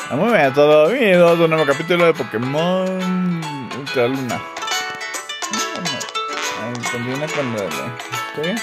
Muy bien, todo bienvenidos a un nuevo capítulo de Pokémon Ultra Luna. Continúa con la historia.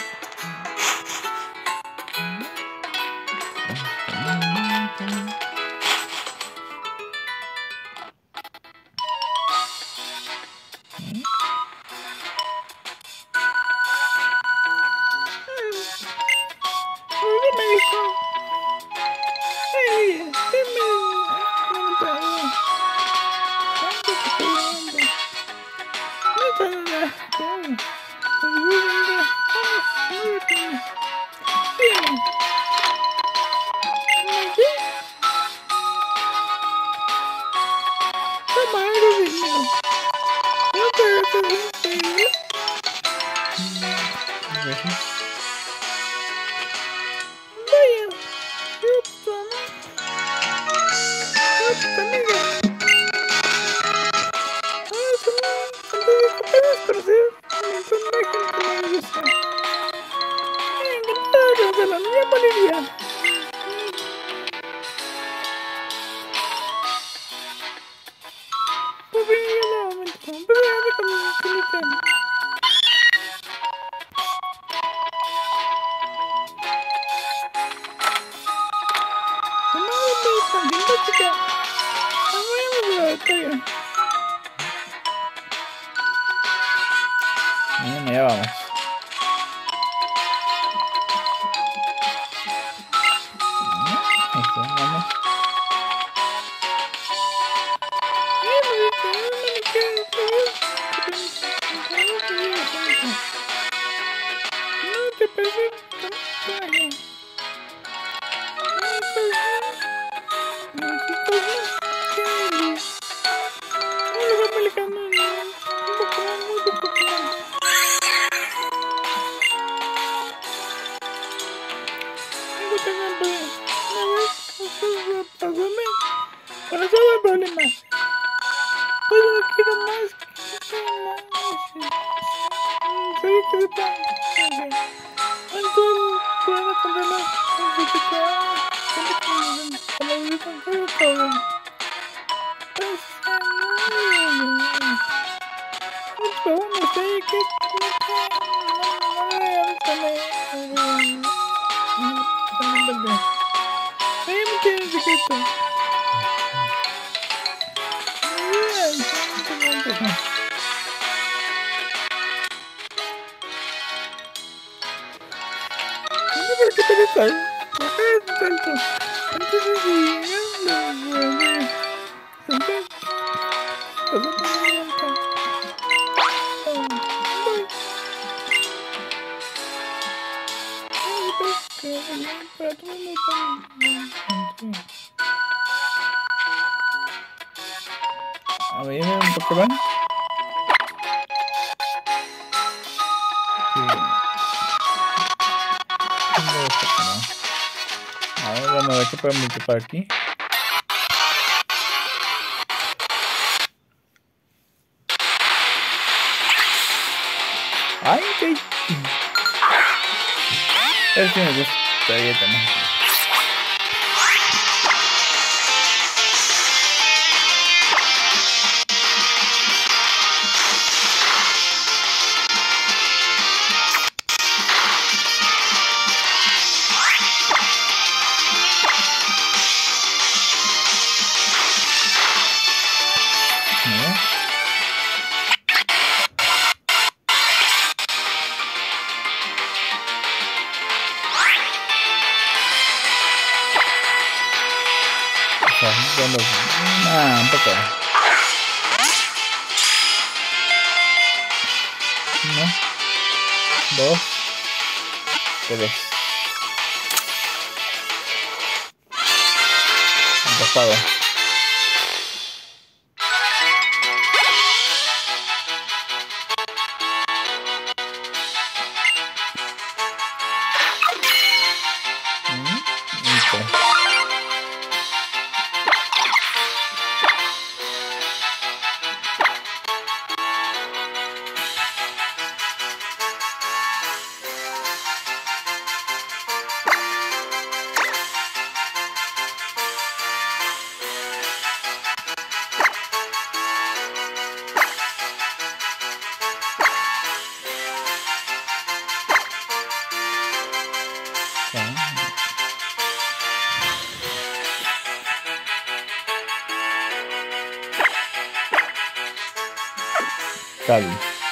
Ya vamos. Vamos. A ver, un Pokémon. A ver, vamos a ver qué podemos equipar aquí. Ay, ok. Es que me gustaría también. Un poco. 1, 2, 3. Empezado. Cal.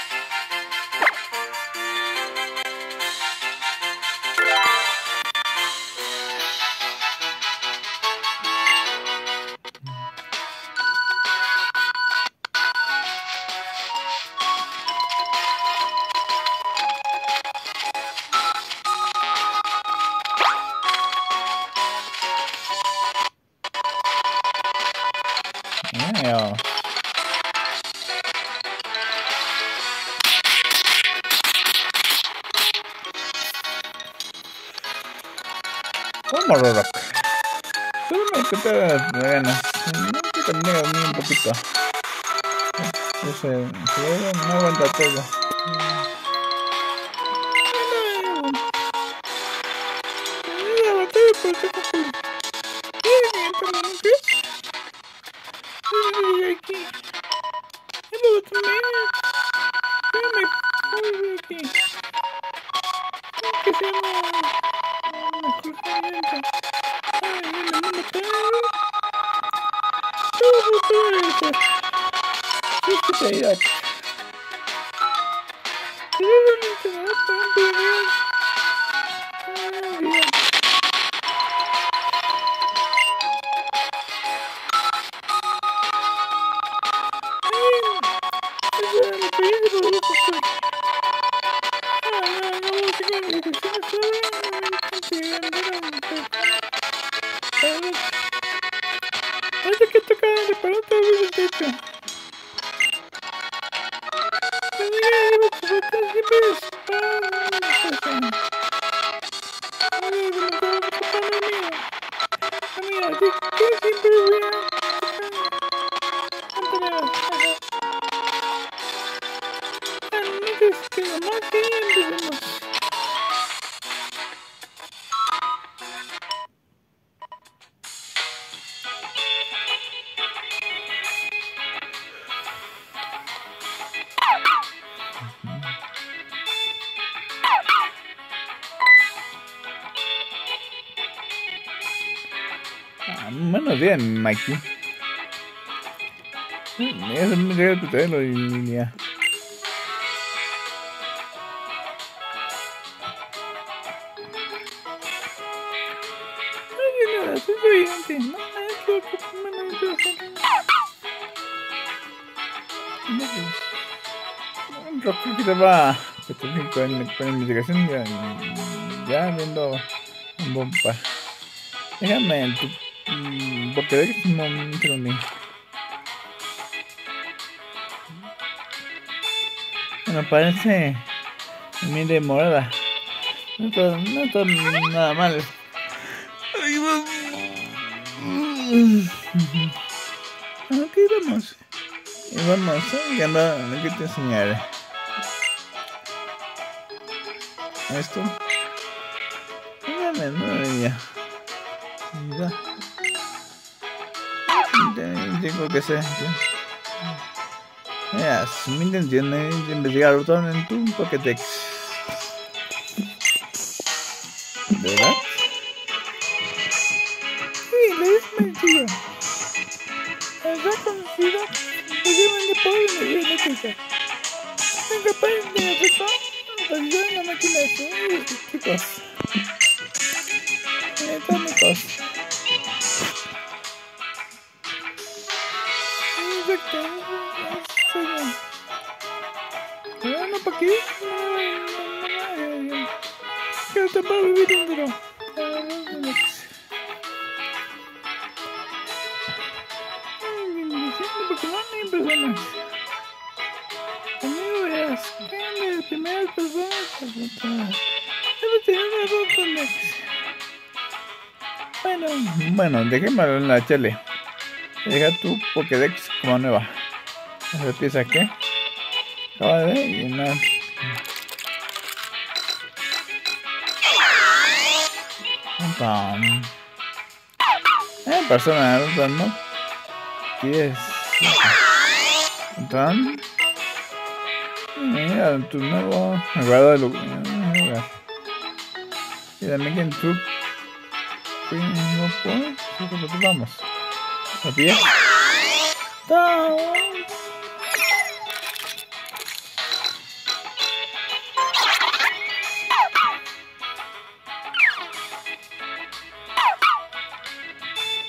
Yeah. Vamos, Rock. Solo me quita las ganas. No que también a mí un poquito. No sé, no aguanta todo. Que tocar de pronto el techo. Buenos días, Mikey. Es muy real tu terreno en línea. No, es brillante. No, es lo que me interesa. Un rock que te va con investigación ya viendo un bomba. Déjame en tu porque de que un momento me parece muy demorada. No está nada mal. Ok, vamos. Y vamos, y anda, lo que te enseñaré. Esto. Dígame, no, ya. Mira. Tengo que ser. Ya, mi intención es investigar el botón en tu Pokédex. ¿De verdad? Sí, le es mentira. Es conocido especialmente por la energía eléctrica. Es capaz de efectuar ayudar en la máquina de sonidos eléctricos. Electrónicos. No, ¿para qué? Que te va a vivir dentro. Porque no hay personas. Conmigo verás. ¿Qué de primeras personas? Debe tener una ropa. Bueno, dejémoslo en la chele. Deja tu Pokédex como nueva. ¿Esa pieza qué? Acaba de llenar. Persona, ¿no? ¿Qué es? Mira, tu nuevo guarda de lugar. Y también que en tu no puedo. Vamos. ¿La pillas?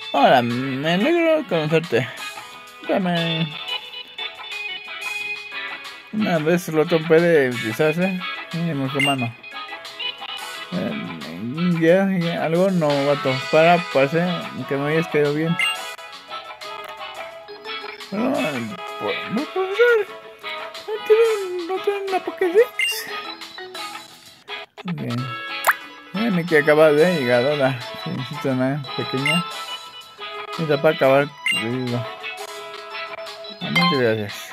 Hola, me alegro conocerte. Dame. Una vez el otro puede utilizarse en nuestro mano. Ya, algo novato. Parece que me hayas caído bien. Bueno, profesor, ¿no tienen la Pokédex? Bien. Miren que acaba de llegar ahora. Necesito una pequeña. Necesito para acabar. Muchas gracias.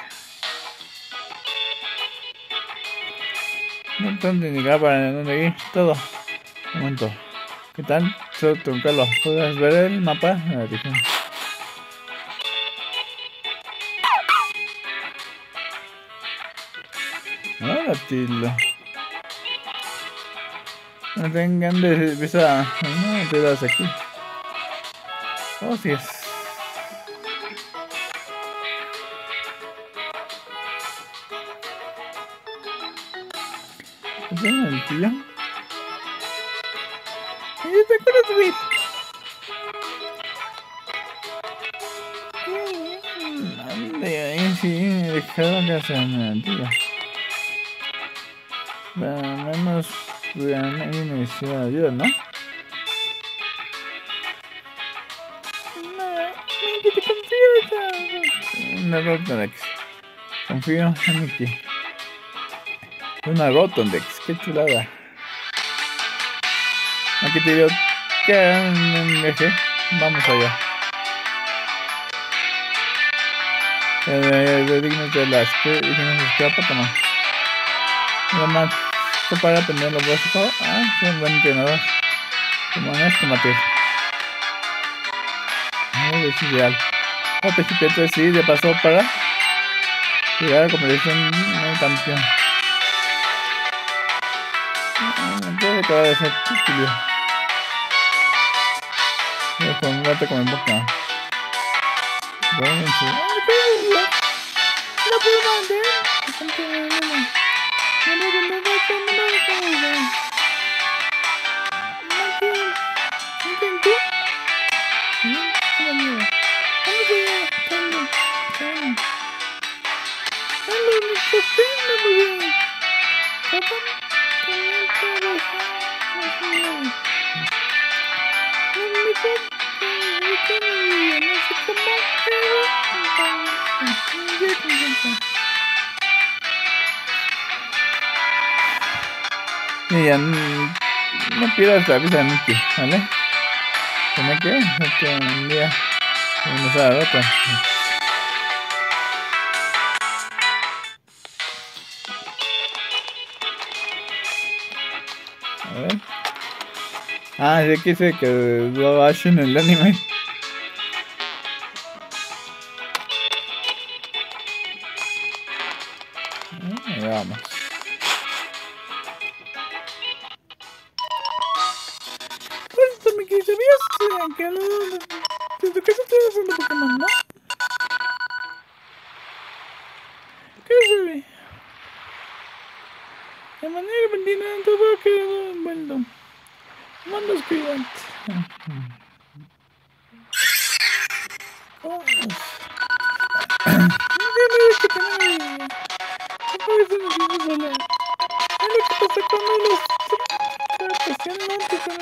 No tengo ni idea para dónde ir. Todo. Un momento. ¿Qué tal? Soy Carlos. ¿Puedes ver el mapa de la región? Hola, Tilo. No tengan de visa. No te das aquí. Oh, sí es. ¿Qué el tío? ¿Te acuerdas de mí? Sí, dejaron de hacerme, tío. Menos me hicieron ayuda, ¿no? Que te confío. Una Rotondex. Confío en Mickey. Una Rotondex, qué chulada. Aquí te digo que un viaje. Vamos allá. Dignos de las que escapa, toma. Nada más para aprender lo básico. Soy un buen entrenador. Como no es combatir. Es ideal. Al principio sí, de paso para llegar a la competición en campeón. Creo que va a ser título. Voy a ponerte con el boca. No puedo mandar. Y ya no pierdas la visa de Mickey, ¿vale? Tiene que un día vamos a dar otra. A ver. Sí, aquí dice que lo hacen en el anime. Ahí vamos. ¿Sabías que desde que se estoy haciendo Pokémon, no? ¿Qué se ve? De manera pertinente todo quedó envuelto. Mandos gigantes. No tiene que tener. No puede ser necesario sola. Es lo que pasa cuando los tratos antes son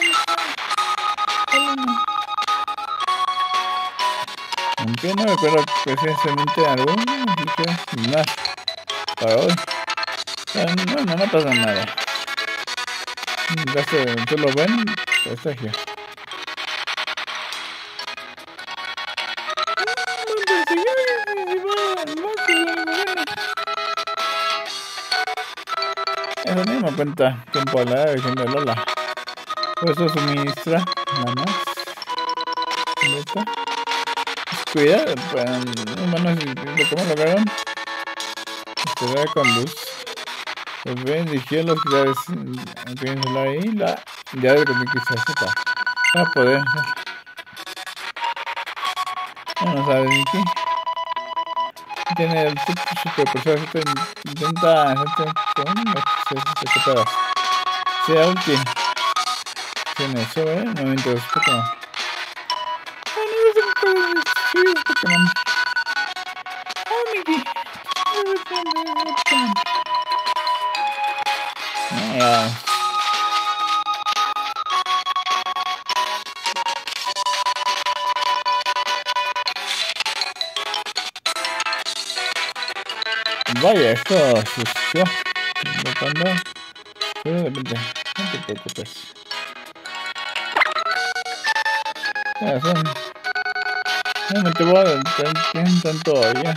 aunque no recuerdo precisamente algo, dije nada para hoy. No pasa nada. ¿Tú lo ven? Prestigio. Eso mismo cuenta tiempo a la visión de Lola. Por eso suministra nada más. Cuidado, bueno, ¿cómo lograron? Esperar con luz. Los ven, dirigió los claves en solar y la llave de que se acepta. Para poder. No sabes ni qué. Tiene el superpresor, intenta hacerte con las sea útil. Tiene eso, movimiento de Pokémon. eres un conocido Pokémon. Oh, Mickey. Eres un Pokémon. Ya. Vaya, esto sucio. Cuando de repente, no te preocupes. Ya son. No me te voy a dar tanto todavía.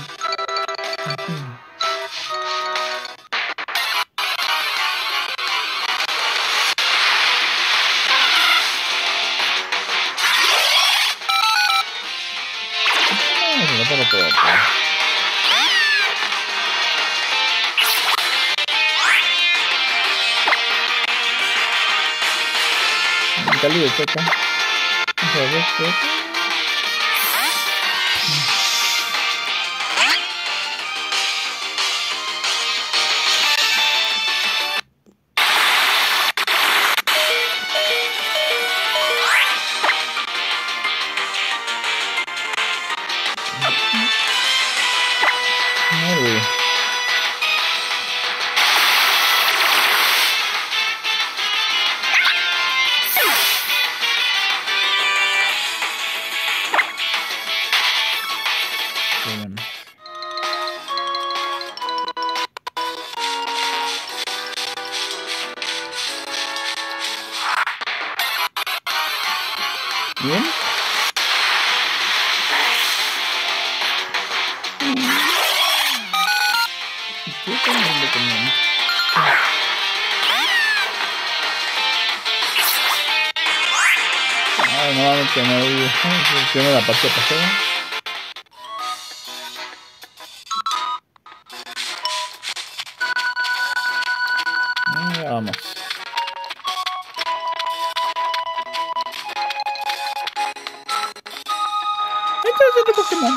No te lo puedo hacer. Cali de toca. Bien. ¿Qué comiendo también? Ay, nuevamente no vi. Tiene la parte pasada. Ya vamos. Este es otro Pokémon.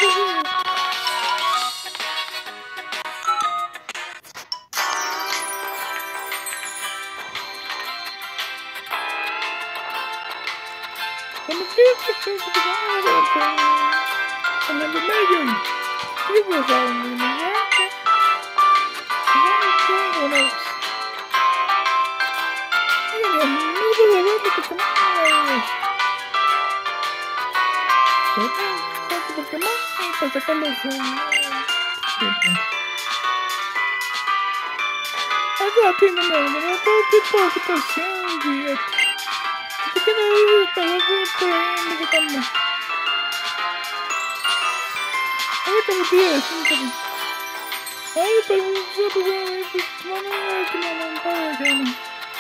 Cuando quieras que estés en el medio y pues a un lugar Pokémon para sacarlos acá tiene todo tipo de situación, fíjate. ¿Por qué no dices para ver por ahí investigando? Ahorita me pides, ay, pero yo pues no me que me lo pague, que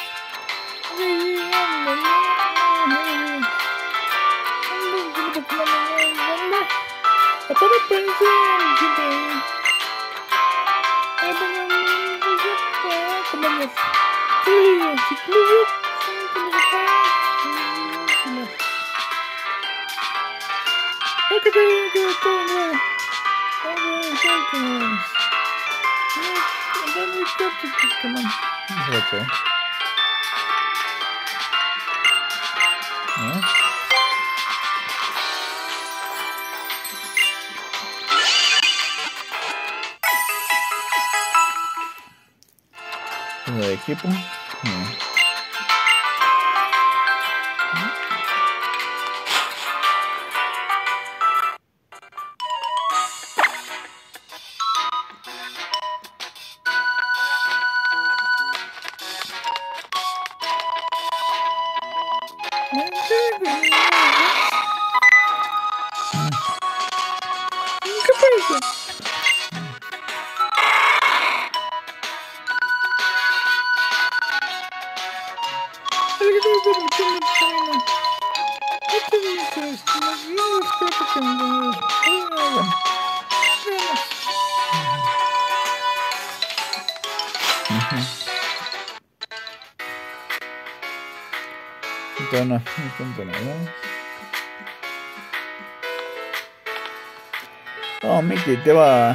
Aparte pensé siempre como los ciclistas que te que todo nuevo. De equipo. ¿Qué fue eso? Oh, Mickey, te va.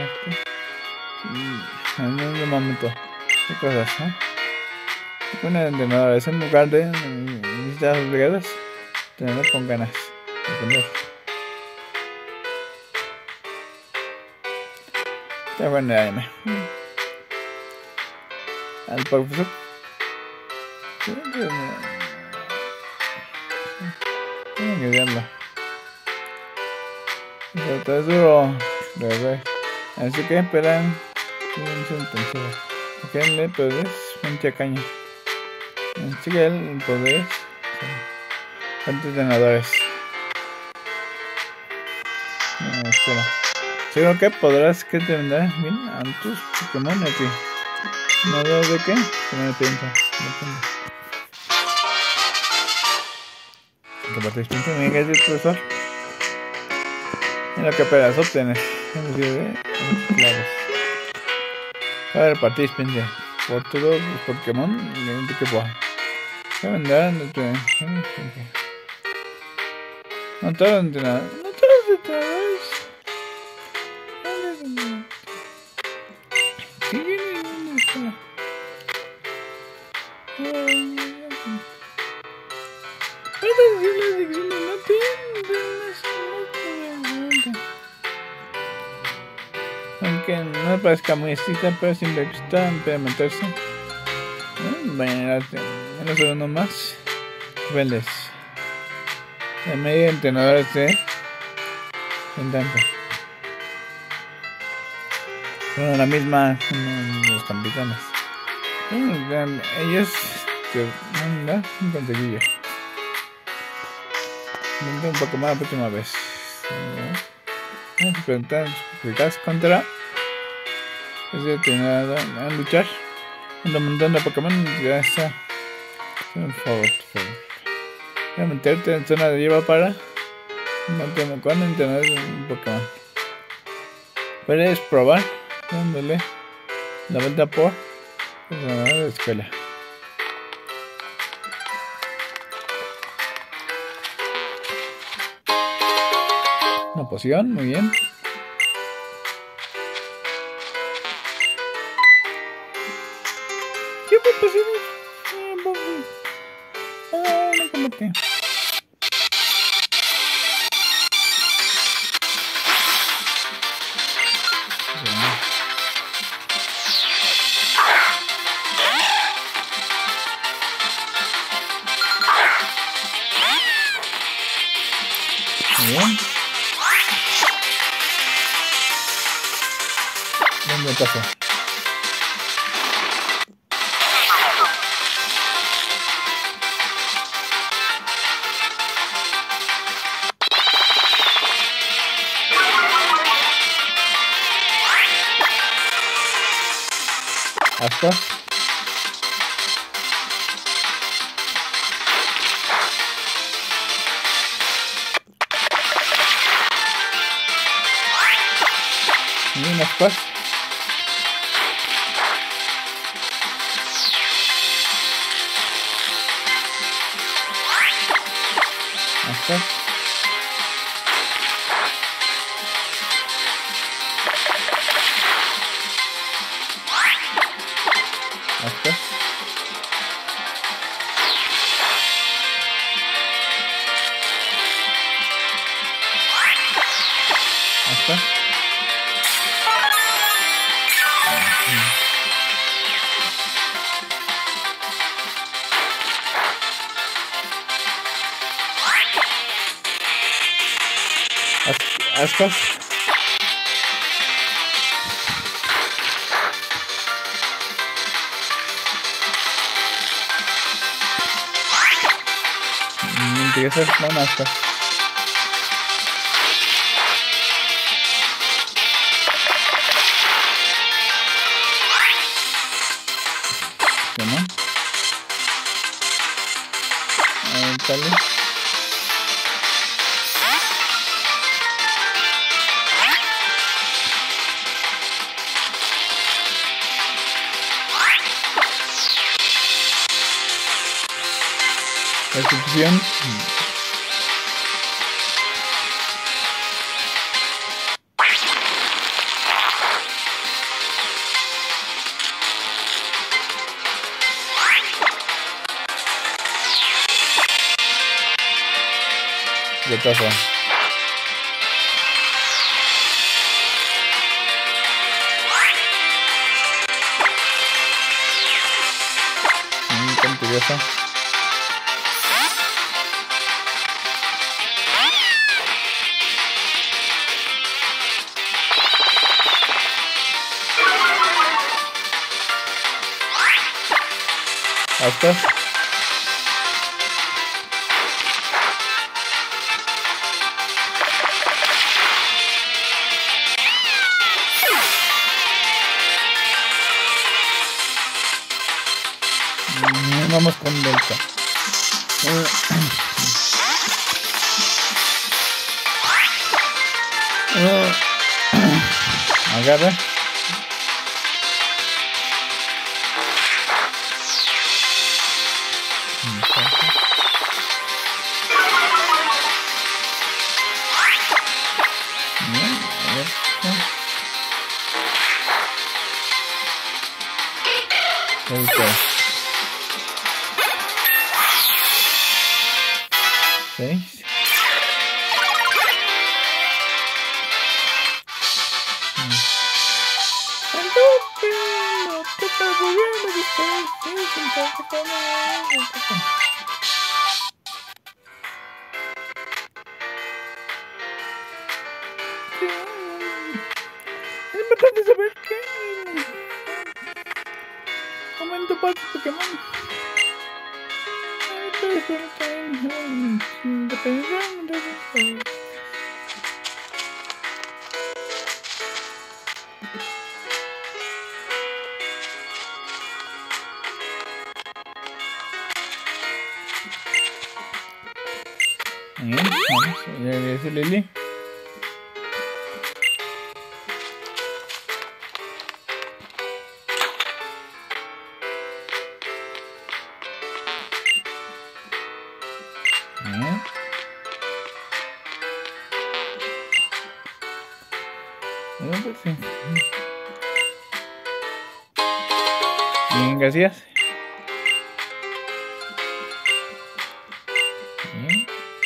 En un momento. ¿Qué cosas, no? Una entrenadora es en lugar de necesitas obligadas tenerlo con ganas de aprender. Está bueno el anime. Al profesor. Tengo que verlo. Está duro. De verdad. Así que esperan. Ok, le poderes. Mucha caña. Así que el poderes. ¿Cuántos ganadores? Espera. Seguro que podrás que te vendrá bien a tus Pokémon aquí. ¿No veo de qué? Que me piensa. Que participe en el profesor. En lo que apenas obtienes. Es decir, claves. Para el participante. Por todos los Pokémon que pueda. Se vendrán de tu. No todos los entrenadores. No todos los entrenadores. Sí, viene. Aunque no parezca muy estricta, pero siempre está para meterse. Bueno, en los segundos más. Vélez. El medio entrenador de Intento. Bueno, la misma los capitanes. Ellos que manda un conseguillo. Manda un poco más la próxima vez. Vamos a preguntar explicadas contra ese entrenador a luchar. Un montón de Pokémon ya está. Por favor. Voy a meterte en zona de lleva para no cuando entrenar un Pokémon. Puedes probar dándole la vuelta por la escuela. Una poción, muy bien. ¿Qué pociones? No comete. Bien. ¿Dónde pasó? ¿Hasta? Y unas pas. Hasta. Hasta. Hasta. Aspas. Empiezas con aspas. ¿Cómo? Dale. Recepción. ¿Qué pasa? eso. ¿Hasta? Vamos con Delta. Agarra. Delta. 6. Es importante saber que momento para Pokémon. Bien, vamos, ya dice Lili. Bien. Pues sí. Bien, gracias. Bien.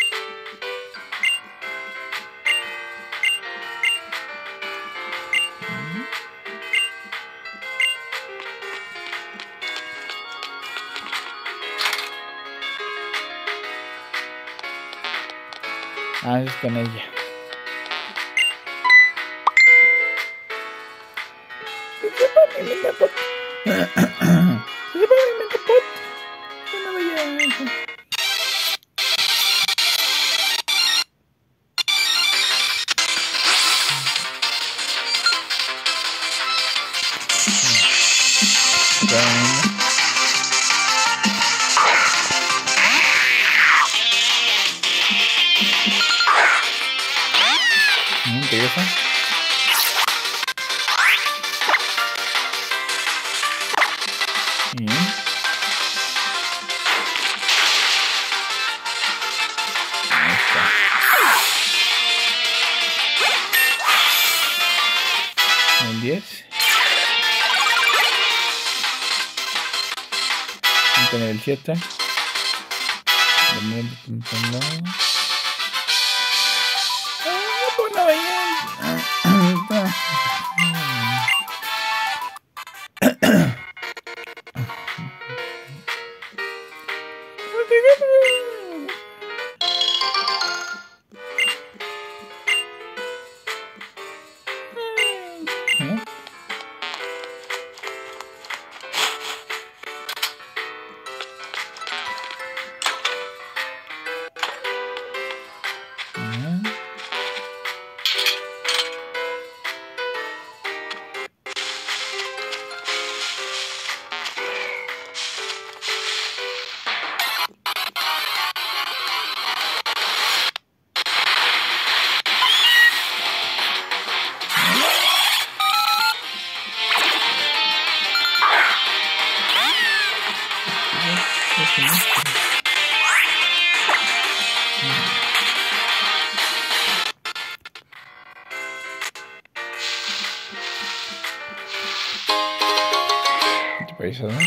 Ah, es con ella. Regresa. Bien. Ahí está. El 10. Vamos a tener el 7. ¿Qué país, no?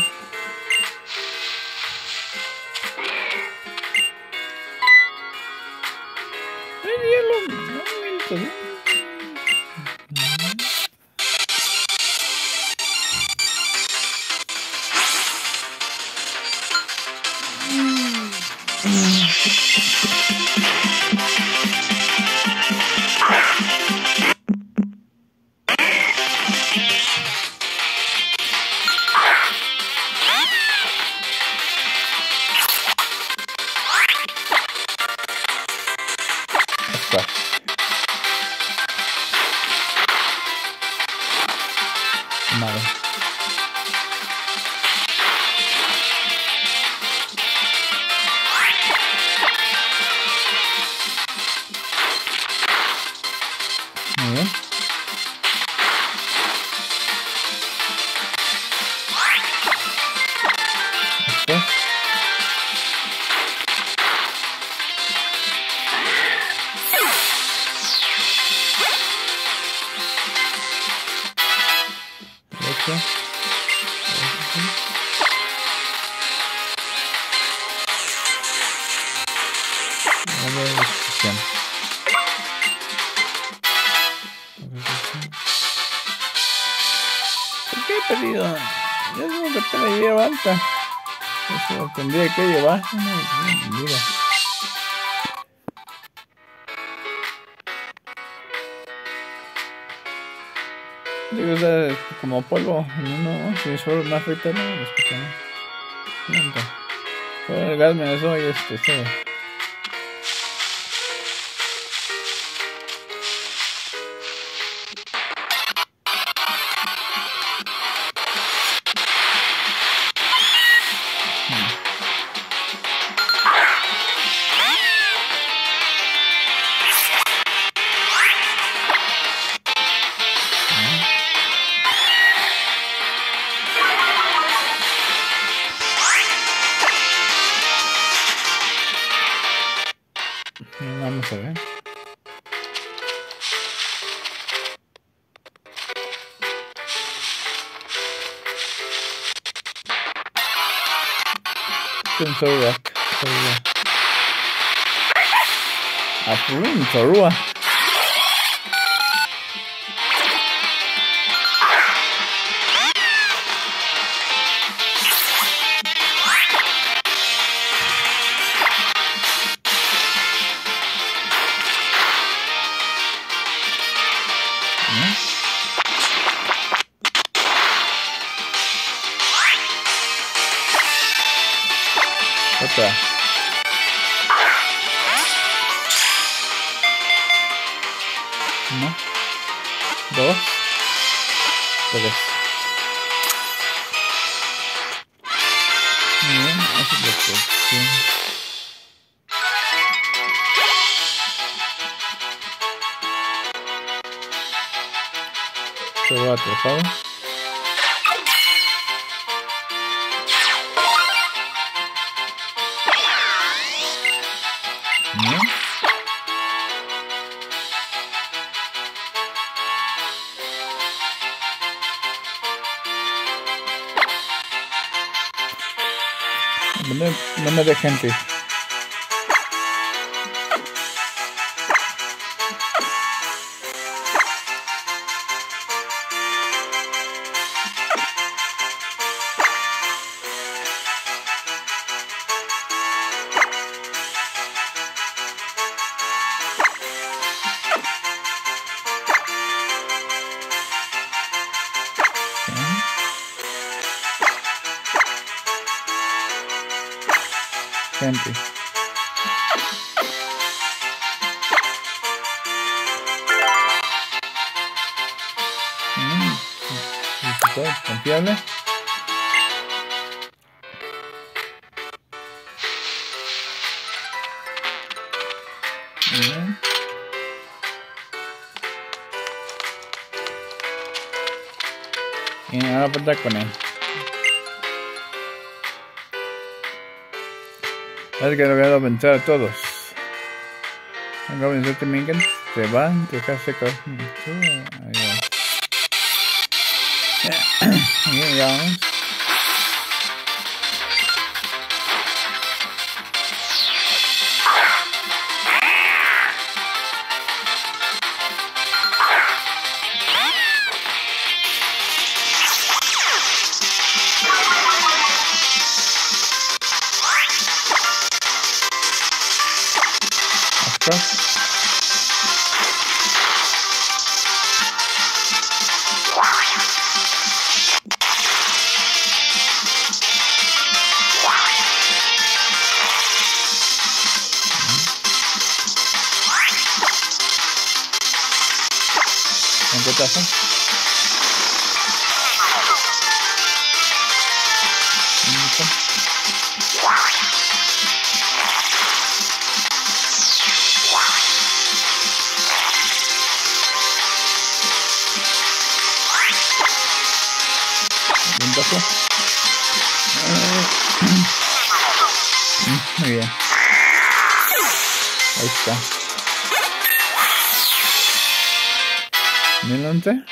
Muy bien. Después. Derecho. ¿Por qué he perdido? Yo digo que apenas lleva alta. Eso lo tendría que llevar. Mira. Digo, o sea, como polvo en uno, si solo me afecta, no, es que no. Solo el gas me eso y todo. Vamos a ver. Zorua. Zorua. Otra. 1, 2, 3. Muy bien, eso es lo que sí. Se va atrapado. Bien. No me dejen ir. Gente. Confiable. Bien. Y ahora pasa con él. Has que logrado vencer a todos. Robin Minken se van, dejarse con. Ahí ya vamos. Un potazo. pasó. Muy bien. Ahí está. 1011.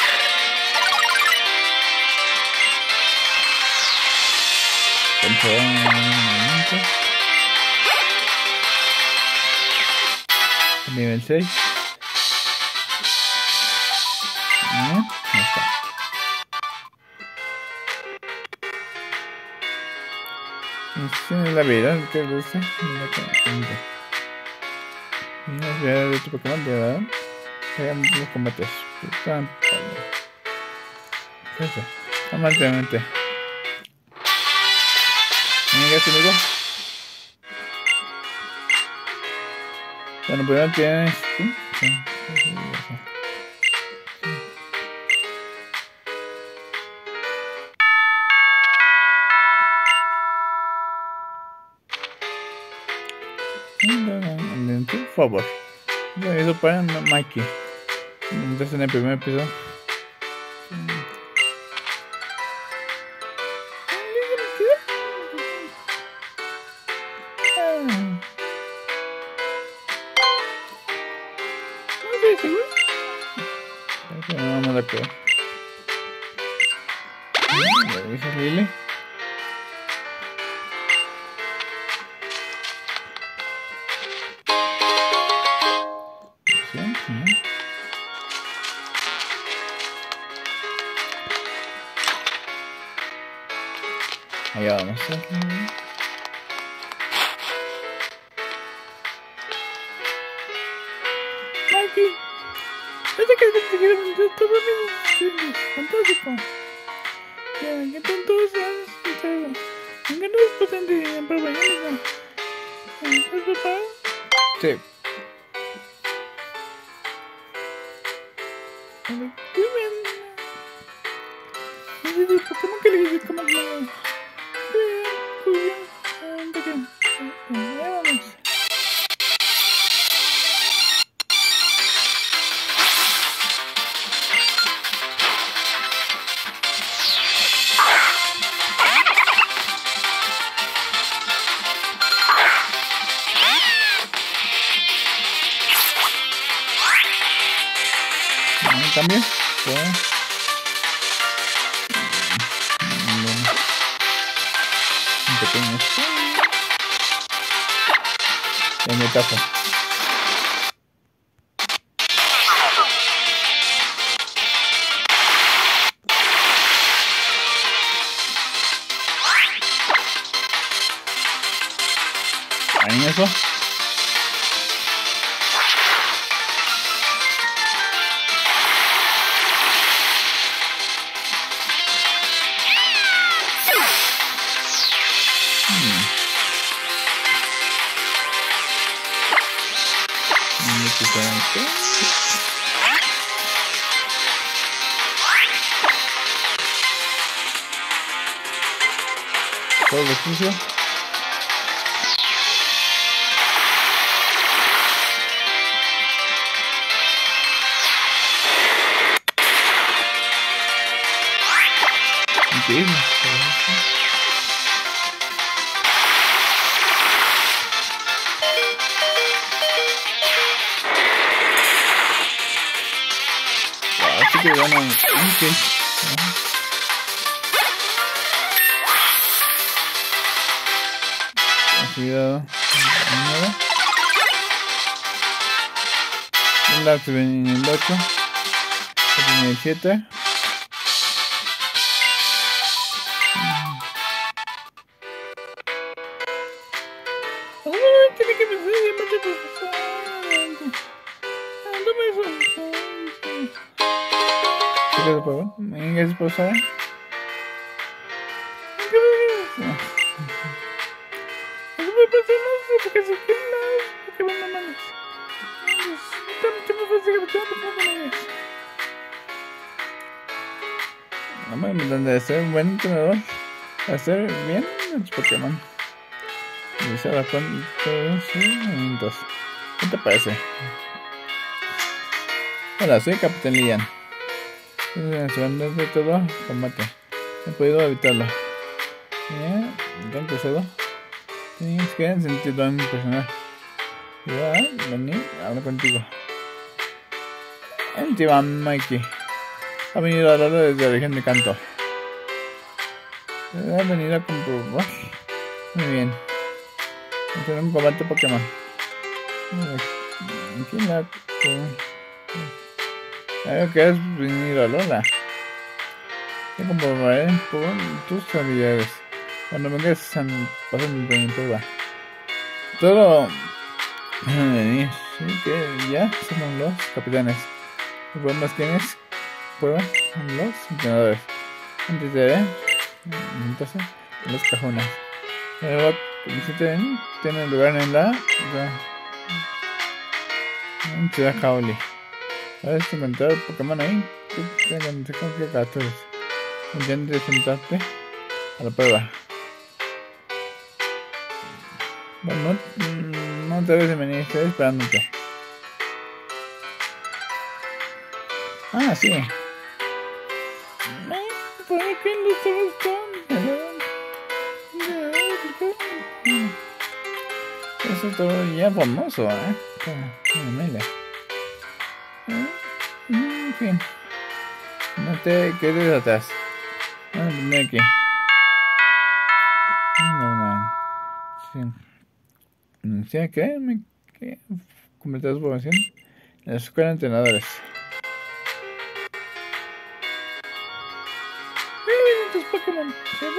Un momento. Nivel 6. Ahí está. Esta es la vida que luce. Mira que de tu Pokémon de edad. Vean los combates. Amablemente. Venga, amigo. Bueno, primero tienes tú. Por favor. Eso para Mikey. Entonces en el primer episodio. No la creo. ¿Dice Lily? Allá vamos. Mikey, parece que consiguieron todo bien. Fantástico. ¿Qué tantos años entrado? ¿En qué no es potente en prueba única? ¿Es papá? Sí. ¿Cómo que le dices? ¿Cómo que le dices? Vamos. ¿También? Un pequeño. En mi taza. ¿Ahí eso? Todo lo sucio. Increíble. Así que bueno, cuidado. Un lapso en el 8. En el 7. Tiene que pensar en más de profesor. Dame eso. ¿Qué te puedo? ¿En qué se puede usar? Porque se quedan, porque van a manos. Está mucho más fácil que me quedan Vamos a donde ser un buen entrenador, hacer bien los Pokémon. Y se va con todos sus movimientos. ¿Qué te parece? Hola, soy Capitán Lian. Segundo de todo, combate. he podido evitarlo. ¿Ya han cruzado? Sí, es que han sentido impresionar. Voy a venir a hablar contigo. El tío Mikey ha venido a hablarlo desde la región de Kanto. Ha venido a comprobar. Muy bien. Hacer un combate Pokémon. Aquí la... Creo que has venido a Lola. Yo comprobaré por tus habilidades. Cuando vengas pasando por mi prueba. Todo... venir. Sí, que ya somos los capitanes. Los problemas tienes prueba son los entrenadores. Antes de entonces los cajones. Luego tienen lugar en la ciudad Kaoli. Puedes encontrar Pokémon ahí que tengan que capturas. Intenta sentarte a la prueba. Bueno, no te debes venir, estoy esperándote. Ah, sí. ¿Por qué no estás tan? Eso es todo ya famoso, Mele. En fin. No te quedes atrás. Vamos a poner aquí. Sí. Anuncia que completar su formación en la escuela de entrenadores. Tus Pokémon.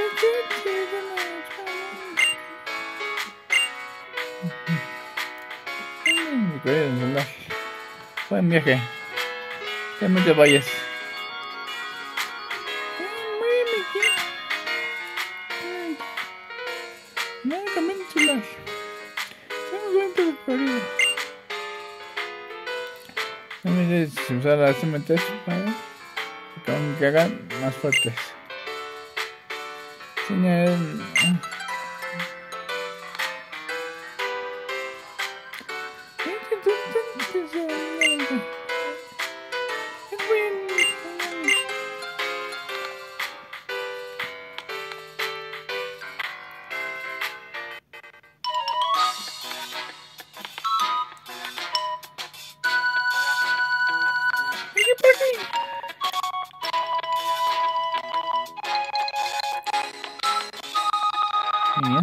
Buen viaje. Que no te vayas. No, también chulas. Somos 20 de Florida. No mires si usar las cementerias para que hagan más fuertes. Señal. Bien.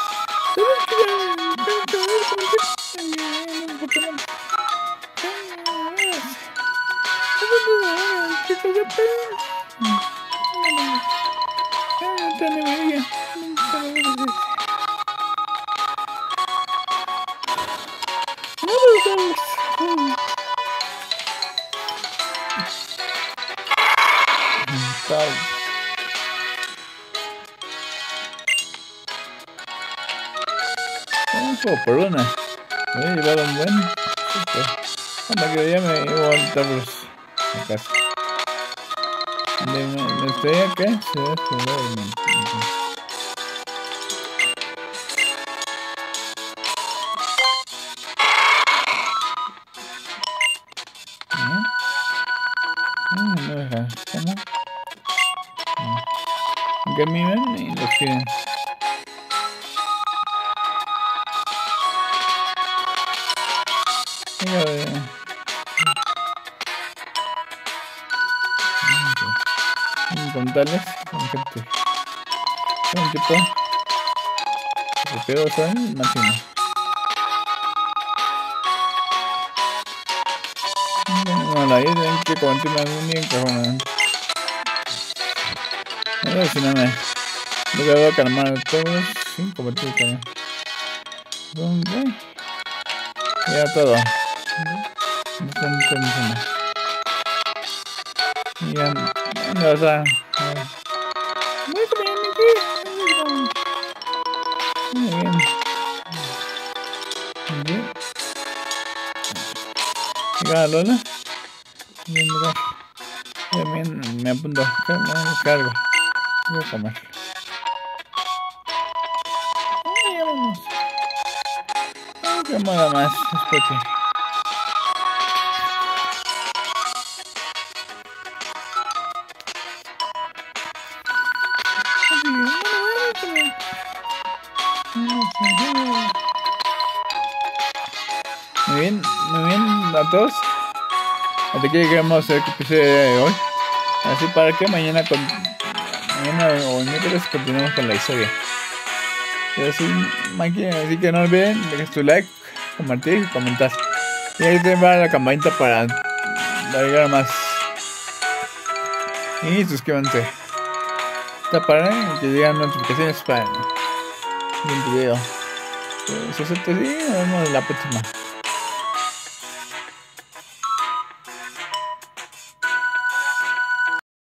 Por una. Voy a llevar un buen. Hasta que ya me llevo a Tabros a casa. Me estoy acá. Se va a jugar el momento. No deja. ¿Cómo? Aunque mimen y los piden. Contarles con gente. Un tipo pero son máximo. No, la idea tienen que continuar un día en cajón. A ver si no me voy a calmar a todos sin convertir también. Ya todo. Ya no, o sea, muy bien. Bien. Llega Lola. Bien, mira. También me apunto. Cargo. Voy a comer. Vámonos. Que mola más. Escuche. a todos. Hasta aquí llegamos al episodio de hoy. Así para que mañana o miércoles continuemos con la historia. Yo soy Mikey, así que no olviden dejar tu like, compartir y comentar. Y ahí te va la campanita para llegar más. Y suscríbanse. Está para que lleguen notificaciones para el siguiente video. Pues eso es todo, y nos vemos en la próxima.